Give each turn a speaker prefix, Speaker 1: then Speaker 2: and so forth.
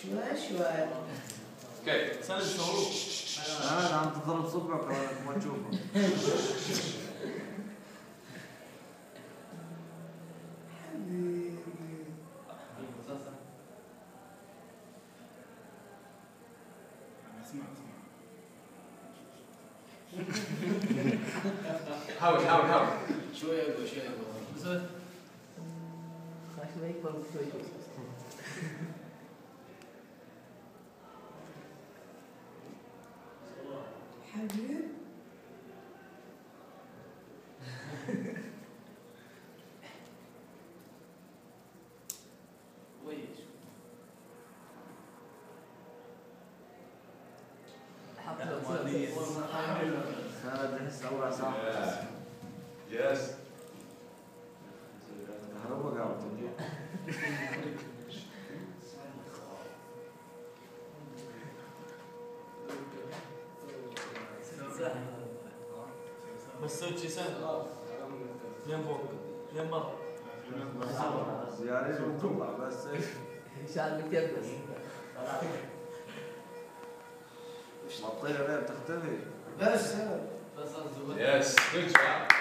Speaker 1: شوي.
Speaker 2: اوكي.
Speaker 3: سهل الصعود.
Speaker 4: انا عم تضرب صبعك ما تشوفه.
Speaker 2: حاول.
Speaker 5: شوي اقوى شوي اقوى.
Speaker 3: بس
Speaker 1: خلاص ما يكبر شوي. حبيب.
Speaker 5: ويش.
Speaker 1: حط
Speaker 4: خالد احس اول صح.
Speaker 2: يس.
Speaker 4: كهرباء قاعد تجي.
Speaker 3: بس صوت شي سهل. يم فوق يم برا.
Speaker 4: زيارة وطلع بس.
Speaker 1: ان شاء الله تلبس.
Speaker 4: ما الطيرة بتختفي.
Speaker 5: بس
Speaker 2: يس. جود جوب.